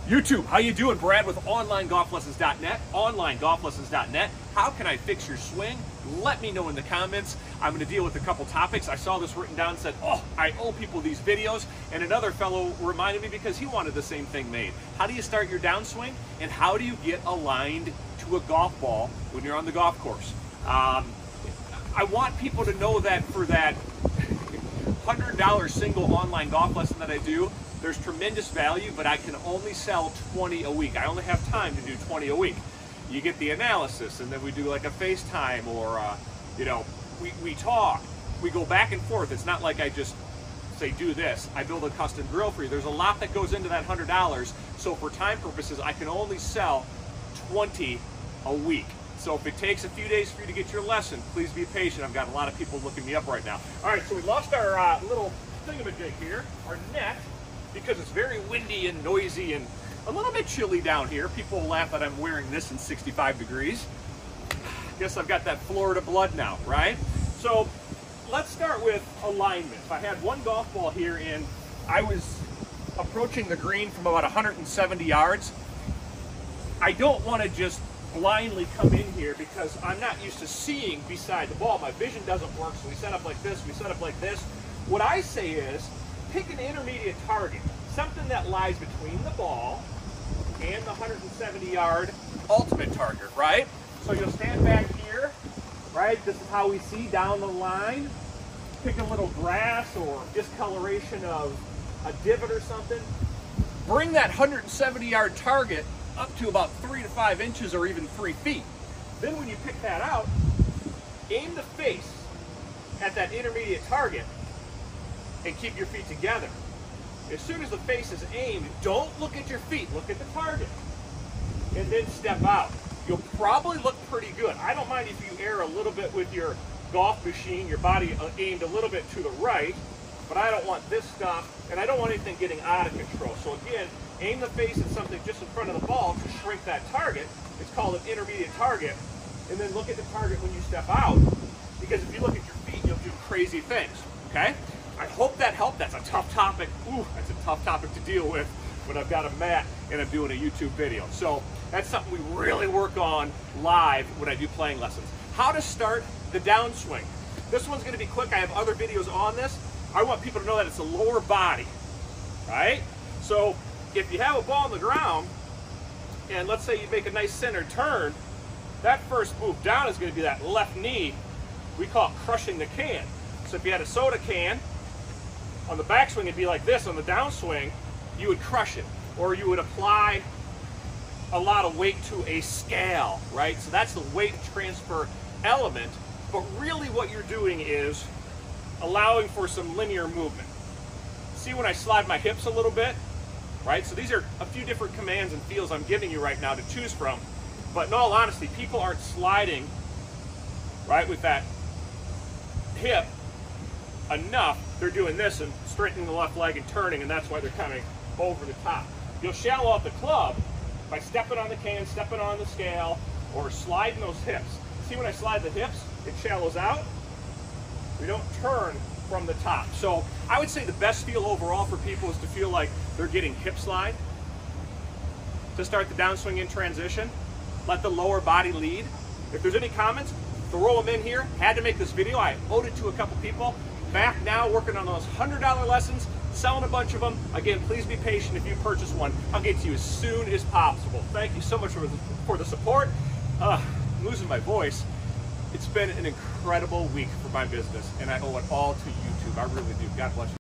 YouTube, how you doing? Brad with OnlineGolfLessons.net, OnlineGolfLessons.net. How can I fix your swing? Let me know in the comments. I'm going to deal with a couple topics. I saw this written down and said, oh, I owe people these videos. And another fellow reminded me because he wanted the same thing made. How do you start your downswing? And how do you get aligned to a golf ball when you're on the golf course? I want people to know that for that $100 single online golf lesson that I do, there's tremendous value, but I can only sell 20 a week. I only have time to do 20 a week. You get the analysis, and then we do like a FaceTime, or we talk. We go back and forth. It's not like I just say do this. I build a custom drill for you. There's a lot that goes into that $100. So for time purposes, I can only sell 20 a week. So if it takes a few days for you to get your lesson, please be patient. I've got a lot of people looking me up right now. All right, so we lost our little thingamajig here, our net, because it's very windy and noisy and a little bit chilly down here. People laugh that I'm wearing this in 65 degrees. Guess I've got that Florida blood now, right? So let's start with alignment. If I had one golf ball here and I was approaching the green from about 170 yards, I don't want to just blindly come in here because I'm not used to seeing beside the ball. My vision doesn't work, so we set up like this, we set up like this. What I say is, pick an intermediate target, something that lies between the ball and the 170-yard ultimate target, right? So you'll stand back here, right? This is how we see down the line. Pick a little grass or discoloration of a divot or something. Bring that 170-yard target up to about 3 to 5 inches or even 3 feet. Then when you pick that out, aim the face at that intermediate target and keep your feet together. As soon as the face is aimed, don't look at your feet, look at the target. And then step out. You'll probably look pretty good. I don't mind if you err a little bit with your golf machine, your body aimed a little bit to the right, but I don't want this stuff, and I don't want anything getting out of control. So again, aim the face at something just in front of the ball to shrink that target. It's called an intermediate target. And then look at the target when you step out, because if you look at your feet, you'll do crazy things, okay? I hope that helped. That's a tough topic. Ooh, that's a tough topic to deal with when I've got a mat and I'm doing a YouTube video. So that's something we really work on live when I do playing lessons. How to start the downswing. This one's gonna be quick. I have other videos on this. I want people to know that it's a lower body, right? So if you have a ball on the ground, and let's say you make a nice center turn, that first move down is gonna be that left knee. We call it crushing the can. So if you had a soda can, on the backswing it'd be like this. On the downswing, you would crush it, or you would apply a lot of weight to a scale, right? So that's the weight transfer element, but really what you're doing is allowing for some linear movement. See when I slide my hips a little bit, right? So these are a few different commands and feels I'm giving you right now to choose from, but in all honesty, people aren't sliding, right, with that hip enough. They're doing this and straightening the left leg and turning, and that's why they're coming over the top. You'll shallow out the club by stepping on the can, stepping on the scale, or sliding those hips. See when I slide the hips, it shallows out. We don't turn from the top. So I would say the best feel overall for people is to feel like they're getting hip slide to start the downswing in transition. Let the lower body lead. If there's any comments, throw them in here. Had to make this video. I owed it to a couple people. Back now working on those $100 lessons, selling a bunch of them. Again, please be patient. If you purchase one, I'll get to you as soon as possible. Thank you so much for the support. I'm losing my voice. It's been an incredible week for my business, and I owe it all to YouTube. I really do. God bless you.